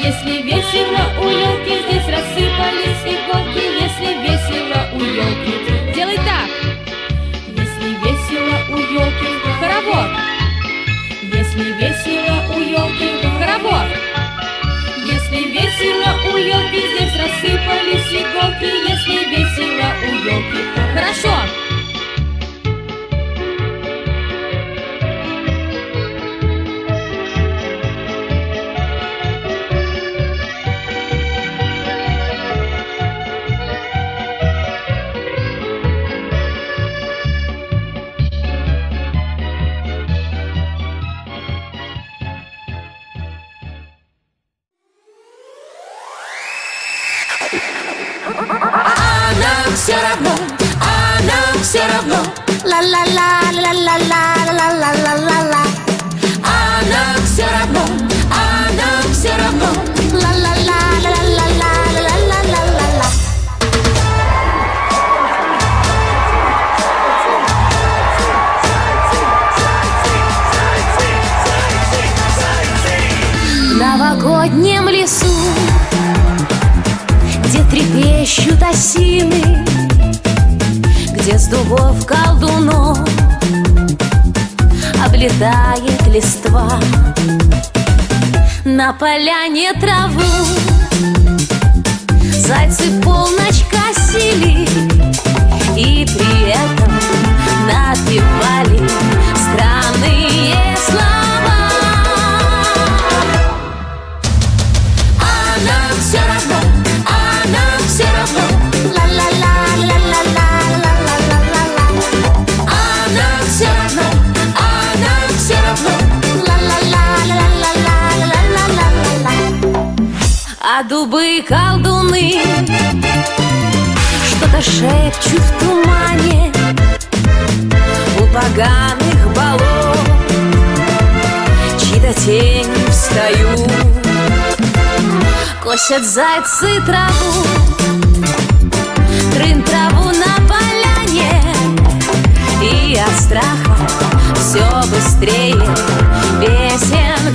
Если весело у елки, здесь рассыпались иголки. Если весело у елки, делай так. Если весело у елки, хоровод. Если весело у елки, хоровод. Если весело у елки, здесь рассыпались иголки. Если весело у елки, хорошо. Все равно, а нам все равно. Ла-ла-ла-ла-ла-ла-ла-ла-ла-ла-ла. А нам все равно, а нам все равно. Ла-ла-ла-ла-ла-ла-ла-ла-ла-ла. В новогоднем лесу, где трепещут осины, где с дубов колдунов облетает листва, на поляне траву зайцы полночь косили и при этом напевали странные слова. А нам все равно, а нам все равно. Ла-ла-ла-ла-ла-ла-ла-ла-ла-ла. А нам все равно, а нам все равно. Ла-ла-ла-ла-ла-ла-ла-ла-ла-ла. А дубы колдуны что-то шепчут в тумане у поганых болот, чьи-то тени встают. Косят зайцы траву, трын траву на поляне, и от страха все быстрее песенка